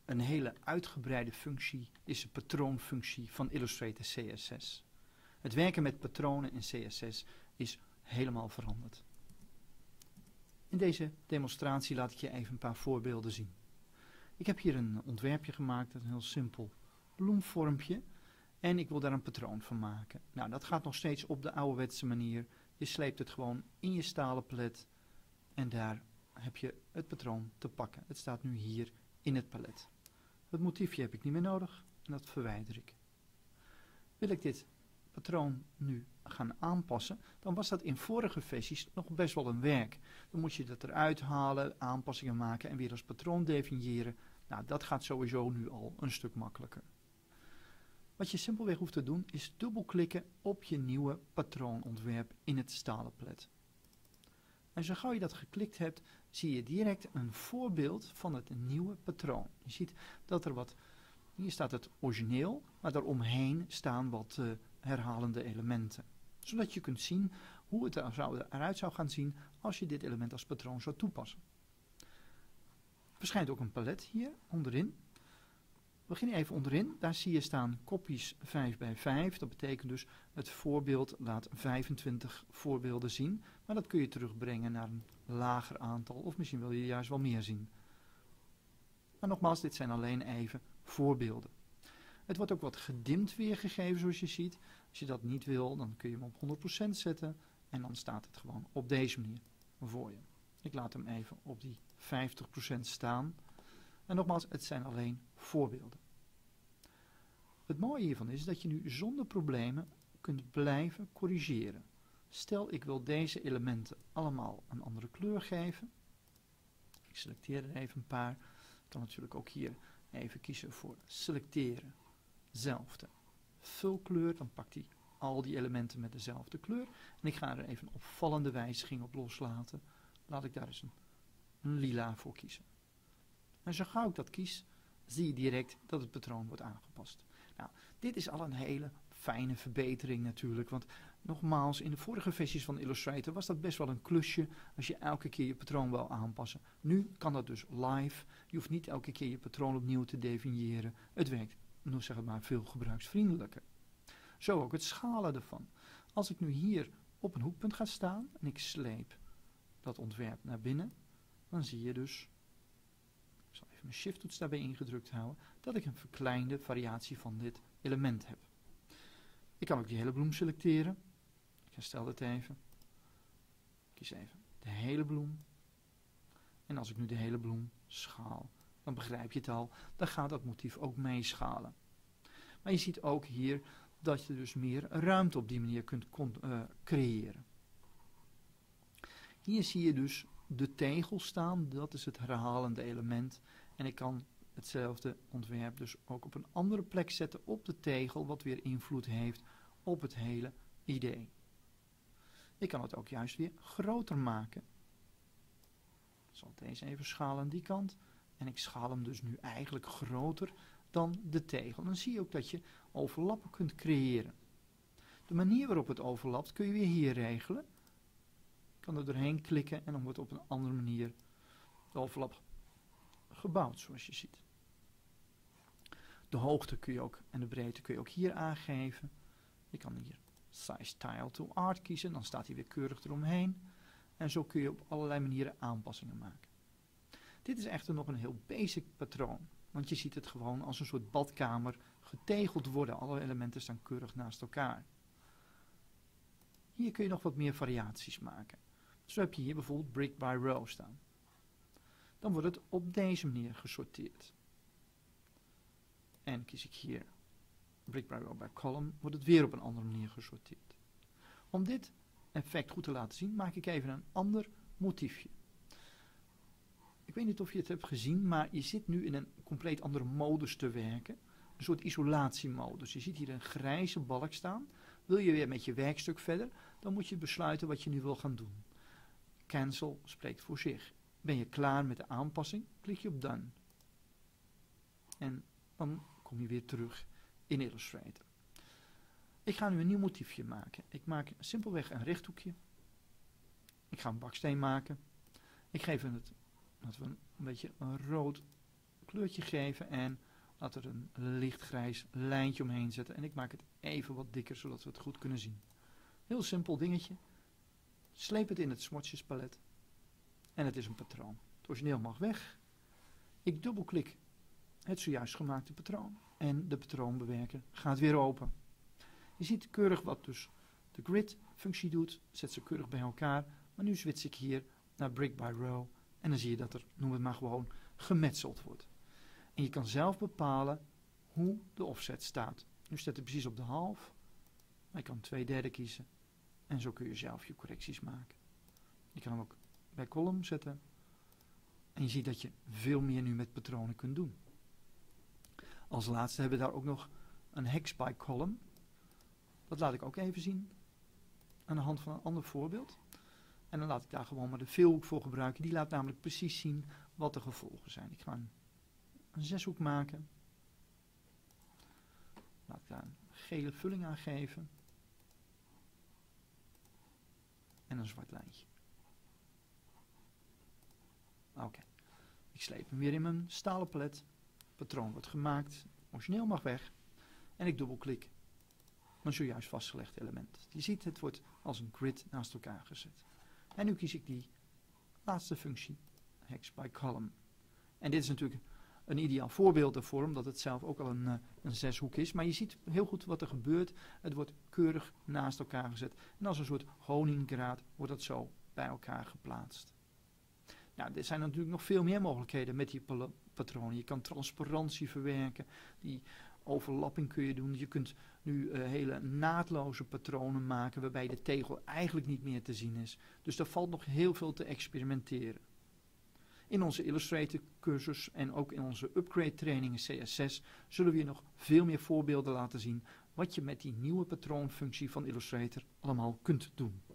een hele uitgebreide functie is de patroonfunctie van Illustrator CSS. Het werken met patronen in CSS is helemaal veranderd. In deze demonstratie laat ik je even een paar voorbeelden zien. Ik heb hier een ontwerpje gemaakt, een heel simpel bloemvormpje. En ik wil daar een patroon van maken. Nou, dat gaat nog steeds op de ouderwetse manier. Je sleept het gewoon in je stalen palet. En daar heb je het patroon te pakken. Het staat nu hier in het palet. Het motiefje heb ik niet meer nodig. En dat verwijder ik. Wil ik dit patroon nu gaan aanpassen, dan was dat in vorige versies nog best wel een werk. Dan moet je dat eruit halen, aanpassingen maken en weer als patroon definiëren. Nou, dat gaat sowieso nu al een stuk makkelijker. Wat je simpelweg hoeft te doen is dubbelklikken op je nieuwe patroonontwerp in het stalen palet. En zo gauw je dat geklikt hebt, zie je direct een voorbeeld van het nieuwe patroon. Je ziet dat er hier staat het origineel, maar daaromheen staan wat herhalende elementen. Zodat je kunt zien hoe het eruit zou gaan zien als je dit element als patroon zou toepassen. Er verschijnt ook een palet hier onderin. We beginnen even onderin, daar zie je staan kopies 5 bij 5. Dat betekent dus het voorbeeld laat 25 voorbeelden zien. Maar dat kun je terugbrengen naar een lager aantal of misschien wil je juist wel meer zien. Maar nogmaals, dit zijn alleen even voorbeelden. Het wordt ook wat gedimd weergegeven zoals je ziet. Als je dat niet wil, dan kun je hem op 100% zetten en dan staat het gewoon op deze manier voor je. Ik laat hem even op die 50% staan. En nogmaals, het zijn alleen voorbeelden. Het mooie hiervan is dat je nu zonder problemen kunt blijven corrigeren. Stel, ik wil deze elementen allemaal een andere kleur geven. Ik selecteer er even een paar. Ik kan natuurlijk ook hier even kiezen voor selecteren. Zelfde vulkleur. Dan pakt hij al die elementen met dezelfde kleur. En ik ga er even een opvallende wijziging op loslaten. Laat ik daar eens een lila voor kiezen. En zo gauw ik dat kies, zie je direct dat het patroon wordt aangepast. Nou, dit is al een hele fijne verbetering natuurlijk, want nogmaals, in de vorige versies van Illustrator was dat best wel een klusje als je elke keer je patroon wil aanpassen. Nu kan dat dus live, je hoeft niet elke keer je patroon opnieuw te definiëren. Het werkt, nou zeg het maar, veel gebruiksvriendelijker. Zo ook het schalen ervan. Als ik nu hier op een hoekpunt ga staan en ik sleep dat ontwerp naar binnen, dan zie je dus, ik zal even mijn shift-toets daarbij ingedrukt houden, dat ik een verkleinde variatie van dit element heb. Ik kan ook die hele bloem selecteren. Ik herstel het even. Ik kies even de hele bloem. En als ik nu de hele bloem schaal, dan begrijp je het al, dan gaat dat motief ook meeschalen. Maar je ziet ook hier dat je dus meer ruimte op die manier kunt creëren. Hier zie je dus de tegel staan, dat is het herhalende element. En ik kan hetzelfde ontwerp dus ook op een andere plek zetten op de tegel, wat weer invloed heeft op het hele idee. Ik kan het ook juist weer groter maken. Ik zal deze even schalen aan die kant. En ik schaal hem dus nu eigenlijk groter dan de tegel. Dan zie je ook dat je overlappen kunt creëren. De manier waarop het overlapt kun je weer hier regelen. Ik kan er doorheen klikken en dan wordt op een andere manier de overlap gebouwd, zoals je ziet. De hoogte kun je ook en de breedte kun je ook hier aangeven. Je kan hier Size Tile to Art kiezen, dan staat hij weer keurig eromheen. En zo kun je op allerlei manieren aanpassingen maken. Dit is echter nog een heel basic patroon, want je ziet het gewoon als een soort badkamer getegeld worden. Alle elementen staan keurig naast elkaar. Hier kun je nog wat meer variaties maken. Zo heb je hier bijvoorbeeld Brick by Row staan. Dan wordt het op deze manier gesorteerd. En kies ik hier Brick by Row by Column, wordt het weer op een andere manier gesorteerd. Om dit effect goed te laten zien, maak ik even een ander motiefje. Ik weet niet of je het hebt gezien, maar je zit nu in een compleet andere modus te werken. Een soort isolatiemodus. Je ziet hier een grijze balk staan. Wil je weer met je werkstuk verder, dan moet je besluiten wat je nu wil gaan doen. Cancel spreekt voor zich. Ben je klaar met de aanpassing, klik je op Done. En dan kom je weer terug in Illustrator. Ik ga nu een nieuw motiefje maken. Ik maak simpelweg een rechthoekje. Ik ga een baksteen maken. Ik geef het, laten we een beetje een rood kleurtje geven en laten we er een lichtgrijs lijntje omheen zetten. En ik maak het even wat dikker, zodat we het goed kunnen zien. Heel simpel dingetje. Sleep het in het smotjespalet. En het is een patroon. Het origineel mag weg. Ik dubbelklik het zojuist gemaakte patroon. En de patroonbewerker gaat weer open. Je ziet keurig wat dus de grid functie doet. Zet ze keurig bij elkaar. Maar nu switch ik hier naar brick by row. En dan zie je dat er, noem het maar gewoon, gemetseld wordt. En je kan zelf bepalen hoe de offset staat. Nu staat het precies op de half. Maar je kan 2/3 kiezen. En zo kun je zelf je correcties maken. Je kan hem ook bij column zetten. En je ziet dat je veel meer nu met patronen kunt doen. Als laatste hebben we daar ook nog een hex by column. Dat laat ik ook even zien. Aan de hand van een ander voorbeeld. En dan laat ik daar gewoon maar de veelhoek voor gebruiken. Die laat namelijk precies zien wat de gevolgen zijn. Ik ga een 6-hoek maken. Laat ik daar een gele vulling aan geven. En een zwart lijntje. Oké. Ik sleep hem weer in mijn stalen palet. Patroon wordt gemaakt. Origineel mag weg. En ik dubbelklik een zojuist vastgelegd element. Je ziet, het wordt als een grid naast elkaar gezet. En nu kies ik die laatste functie, hex by column. En dit is natuurlijk een ideaal voorbeeld daarvoor, omdat het zelf ook al een 6-hoek is. Maar je ziet heel goed wat er gebeurt. Het wordt keurig naast elkaar gezet. En als een soort honinggraat wordt dat zo bij elkaar geplaatst. Nou, er zijn natuurlijk nog veel meer mogelijkheden met die patronen. Je kan transparantie verwerken, die overlapping kun je doen. Je kunt nu hele naadloze patronen maken waarbij de tegel eigenlijk niet meer te zien is. Dus daar valt nog heel veel te experimenteren. In onze Illustrator cursus en ook in onze upgrade trainingen CS6 zullen we je nog veel meer voorbeelden laten zien wat je met die nieuwe patroonfunctie van Illustrator allemaal kunt doen.